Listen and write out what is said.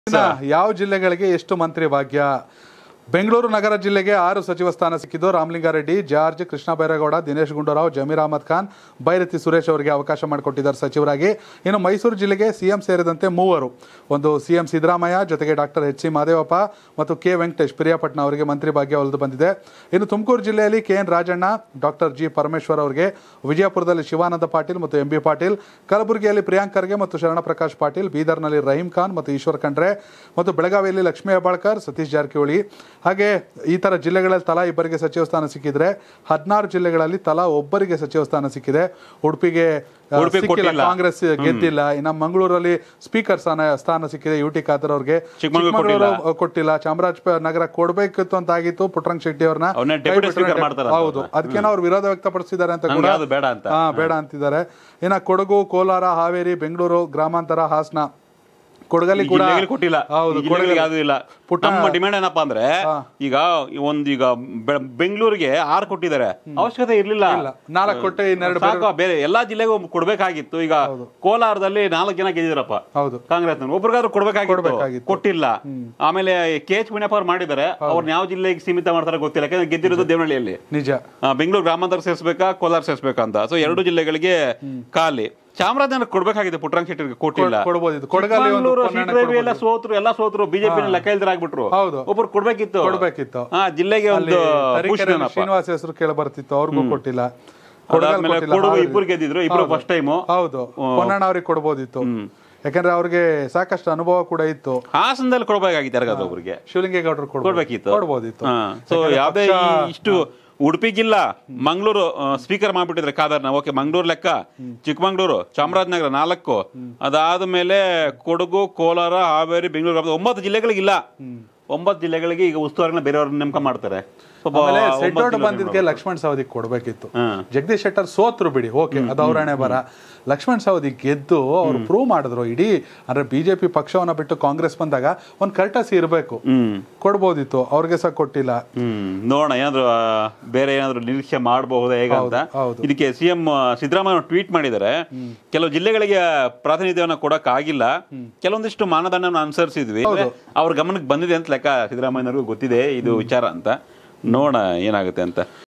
ಯಾವ ಜಿಲ್ಲೆಗಳಿಗೆ ಎಷ್ಟು ಮಂತ್ರಿ ಭಾಗ್ಯ? ಬೆಂಗಳೂರು ನಗರ ಜಿಲ್ಲೆಗೆ 6 ಸಚಿವ ಸ್ಥಾನ ಸಿಕ್ಕಿದ್ದು ರಾಮಲಿಂಗಾರೆಡ್ಡಿ, ಜಾರ್ಜ್, ಕೃಷ್ಣ ಬೈರೇಗೌಡ, ದಿನೇಶ್ ಗುಂಡೂರಾವ್, ಜಮೀರ್ ಅಹಮದ್ ಖಾನ್, ಬೈರತಿ ಸುರೇಶ್ ಅವರಿಗೆ ಅವಕಾಶ ಮಾಡಿಕೊಟ್ಟಿದ್ದಾರೆ ಸಚಿವರಾಗಿ. ಇನ್ನು ಮೈಸೂರು ಜಿಲ್ಲೆಗೆ ಸಿಎಂ ಸೇರಿದಂತೆ 3 ಒಂದು ಸಿಎಂ ಸಿದ್ದರಾಮಯ್ಯ ಜೊತೆಗೆ ಡಾಕ್ಟರ್ ಎಚ್ ಸಿ ಮಾದೇವಪ್ಪ ಮತ್ತು ಕೆ ವೆಂಕಟೇಶ್ ಪಿರಿಯಾಪಟ್ನ ಅವರಿಗೆ ಮಂತ್ರಿ ಭಾಗ್ಯ ಒಲಿದು ಬಂದಿದೆ. ಇನ್ನು ತುಮಕೂರು ಜಿಲ್ಲೆಯಲ್ಲಿ K N Rajanna, doctor G Parameshwar ಅವರಿಗೆ, ವಿಜಯಪುರದಲ್ಲಿ ಶಿವಾನಂದ ಪಾಟೀಲ್ ಮತ್ತು ಎಂ ಬಿ ಪಾಟೀಲ್, ಕಲಬುರಗಿಯಲ್ಲಿ ಪ್ರಿಯಾಂಕ್ ಖರ್ಗೆ ಮತ್ತು ಶರಣ ಪ್ರಕಾಶ್ ಪಾಟೀಲ್, ಬೀದರ್ನಲ್ಲಿ ರಹೀಂ ಖಾನ್ ಮತ್ತು ಈಶ್ವರ್ ಖಂಡ್ರೆ ಮತ್ತು ಬೆಳಗಾವಿಯಲ್ಲಿ ಲಕ್ಷ್ಮೀ ಹೆಬ್ಬಾಳ್ಕರ್, ಸತೀಶ್ ಜಾರಕಿಹೊಳಿ. ಹಾಗೆ ಈ ತರ ಜಿಲ್ಲೆಗಳಲ್ಲಿ ತಲಾ 2 ಸಚಿವ ಸ್ಥಾನ ಸಿಕ್ಕಿದ್ರೆ 16 ಜಿಲ್ಲೆಗಳಲ್ಲಿ ತಲಾ 1 ಸಚಿವ ಸ್ಥಾನ ಸಿಕ್ಕಿದೆ. ಉಡುಪಿಗೆ ಕಾಂಗ್ರೆಸ್ ಗೆದ್ದಿಲ್ಲ. ಇನ್ನು ಮಂಗಳೂರಲ್ಲಿ ಸ್ಪೀಕರ್ ಸ್ಥಾನ ಸಿಕ್ಕಿದೆ ಯುಟಿ ಖಾದರ್ ಅವ್ರಿಗೆ, ಚಿಕ್ಕಮಗಳೂರು ಕೊಟ್ಟಿಲ್ಲ. ಚಾಮರಾಜನಗರ ಕೊಡ್ಬೇಕಿತ್ತು ಅಂತ ಆಗಿತ್ತು ಪುಟ್ಟರಂಗ ಶೆಟ್ಟಿ ಅವ್ರನ್ನ. ಹೌದು, ಅದಕ್ಕೇನೋ ಅವ್ರು ವಿರೋಧ ವ್ಯಕ್ತಪಡಿಸಿದ್ದಾರೆ ಅಂತ ಕೂಡ ಬೇಡ ಅಂತಿದ್ದಾರೆ. ಇನ್ನು ಕೊಡಗು, ಕೋಲಾರ, ಹಾವೇರಿ, ಬೆಂಗಳೂರು ಗ್ರಾಮಾಂತರ, ಹಾಸನ, ಕೊಡಗಲ್ಲಿ ಕೂಡ ಕೊಟ್ಟಿಲ್ಲ. ನಮ್ಮ ಡಿಮ್ಯಾಂಡ್ ಏನಪ್ಪಾ ಅಂದ್ರೆ ಈಗ ಬೆಂಗಳೂರಿಗೆ 6 ಕೊಟ್ಟಿದ್ದಾರೆ, ಅವಶ್ಯಕತೆ ಇರ್ಲಿಲ್ಲ. 4 ಕೊಟ್ಟೆ ಬೇರೆ ಎಲ್ಲಾ ಜಿಲ್ಲೆಗೂ ಕೊಡ್ಬೇಕಾಗಿತ್ತು. ಈಗ ಕೋಲಾರದಲ್ಲಿ 4 ಜನ ಗೆದ್ದಿದ್ರಪ್ಪ ಕಾಂಗ್ರೆಸ್, ಒಬ್ರಿಗಾದ್ರೂ ಕೊಡ್ಬೇಕಾಗಿತ್ತು, ಕೊಟ್ಟಿಲ್ಲ. ಆಮೇಲೆ ಕೆ ಎಚ್ ಮುನಿಯಪ್ಪ ಅವ್ರು ಮಾಡಿದ್ದಾರೆ, ಅವ್ರನ್ನ ಯಾವ ಜಿಲ್ಲೆಗೆ ಸೀಮಿತ ಮಾಡ್ತಾರೆ ಗೊತ್ತಿಲ್ಲ. ಯಾಕಂದ್ರೆ ಗೆದ್ದಿರೋದು ದೇವನಹಳ್ಳಿಯಲ್ಲಿ. ನಿಜ. ಬೆಂಗಳೂರು ಗ್ರಾಮಾಂತರ ಸೇರಿಸಬೇಕಾ, ಕೋಲಾರ ಸೇರಿಸಬೇಕಾ ಅಂತ. ಸೊ 2 ಜಿಲ್ಲೆಗಳಿಗೆ ಖಾಲಿ. ಚಾಮರಾಜನಗರ ಕೊಡ್ಬೇಕಾಗಿದೆ, ಪುಟ್ಟರಂಗ ಶೆಟ್ಟಿಗೆ ಕೊಟ್ಟಿಲ್ಲ. ಎಲ್ಲ ಸೋತ್ರು, ಬಿಜೆಪಿ ಲೆಕ್ಕ ಇಲ್ದಿರಾಗ್ಬಿಟ್ರು. ಒಬ್ರು ಕೊಡ್ಬೇಕಿತ್ತು. ಜಿಲ್ಲೆಗೆ ಒಂದು ಶ್ರೀನಿವಾಸ ಹೆಸರು ಕೇಳ ಬರ್ತಿತ್ತು, ಅವ್ರಿಗೂ ಕೊಟ್ಟಿಲ್ಲ. ಇಬ್ರು ಗೆದ್ದಿದ್ರು, ಇಬ್ರು ಫಸ್ಟ್ ಟೈಮ್. ಹೌದು, ಪೊನ್ನಣ್ಣ ಅವ್ರಿಗೆ ಕೊಡ್ಬೋದಿತ್ತು, ಯಾಕಂದ್ರೆ ಅವ್ರಿಗೆ ಸಾಕಷ್ಟು ಅನುಭವ ಕೂಡ ಇತ್ತು. ಹಾಸನದಲ್ಲಿ ಕೊಡ್ಬೇಕಾಗಿತ್ತು ಒಬ್ರಿಗೆ, ಶಿವಲಿಂಗೇಗೌಡರು ಕೊಡ್ಬೋದಿತ್ತು. ಸೊ ಯಾವ್ದೇ ಇಷ್ಟು ಉಡುಪಿ ಜಿಲ್ಲಾ, ಮಂಗಳೂರು ಸ್ಪೀಕರ್ ಮಾಡ್ಬಿಟ್ಟಿದ್ರೆ ಖಾದರ್ನ. ಓಕೆ, ಮಂಗಳೂರು ಲೆಕ್ಕ, ಚಿಕ್ಕಮಂಗ್ಳೂರು, ಚಾಮರಾಜನಗರ 4, ಅದಾದ ಮೇಲೆ ಕೊಡಗು, ಕೋಲಾರ, ಹಾವೇರಿ, ಬೆಂಗಳೂರು 9 ಜಿಲ್ಲೆಗಳಿಗಿಲ್ಲ. 9 ಜಿಲ್ಲೆಗಳಿಗೆ ಈಗ ಉಸ್ತುವಾರಿನ ಬೇರೆಯವ್ರನ್ನ ನೇಮಕ ಮಾಡ್ತಾರೆ. ಬಂದಿದ್ಕೆ ಲಕ್ಷ್ಮಣ್ ಸವದಿ ಕೊಡ್ಬೇಕಿತ್ತು. ಜಗದೀಶ್ ಶೆಟ್ಟರ್ ಸೋತ್ರು ಬಿಡಿ, ಓಕೆ, ಅದು ಅವ್ರಣೆ ಬರ. ಲಕ್ಷ್ಮಣ್ ಸವದಿ ಗೆದ್ದು ಅವ್ರು ಪ್ರೂವ್ ಮಾಡಿದ್ರು. ಇಡೀ ಅಂದ್ರೆ ಬಿಜೆಪಿ ಪಕ್ಷವನ್ನ ಬಿಟ್ಟು ಕಾಂಗ್ರೆಸ್ ಬಂದಾಗ ಒಂದ್ ಕರ್ಟಸಿ ಇರಬೇಕು, ಕೊಡ್ಬೋದಿತ್ತು. ಅವ್ರಿಗೆ ಸಹ ಕೊಟ್ಟಿಲ್ಲ. ನೋಡೋಣ ಏನಾದ್ರು ಬೇರೆ ಏನಾದ್ರು ನಿರೀಕ್ಷೆ ಮಾಡಬಹುದಾ ಹೇಗ ಅಂತ. ಇದಕ್ಕೆ ಸಿಎಂ ಸಿದ್ದರಾಮಯ್ಯ ಟ್ವೀಟ್ ಮಾಡಿದ್ದಾರೆ, ಕೆಲವು ಜಿಲ್ಲೆಗಳಿಗೆ ಪ್ರಾತಿನಿಧ್ಯವನ್ನ ಕೊಡಕ್ ಆಗಿಲ್ಲ, ಕೆಲವೊಂದಿಷ್ಟು ಮಾನದಂಡವನ್ನು ಅನುಸರಿಸಿದ್ವಿ, ಅವ್ರ ಗಮನಕ್ಕೆ ಬಂದಿದೆ ಅಂತ ಲೆಕ್ಕ. ಸಿದ್ದರಾಮಯ್ಯನವ್ರಿಗೂ ಗೊತ್ತಿದೆ ಇದು ವಿಚಾರ ಅಂತ. ನೋಡೋಣ ಏನಾಗುತ್ತೆ ಅಂತ.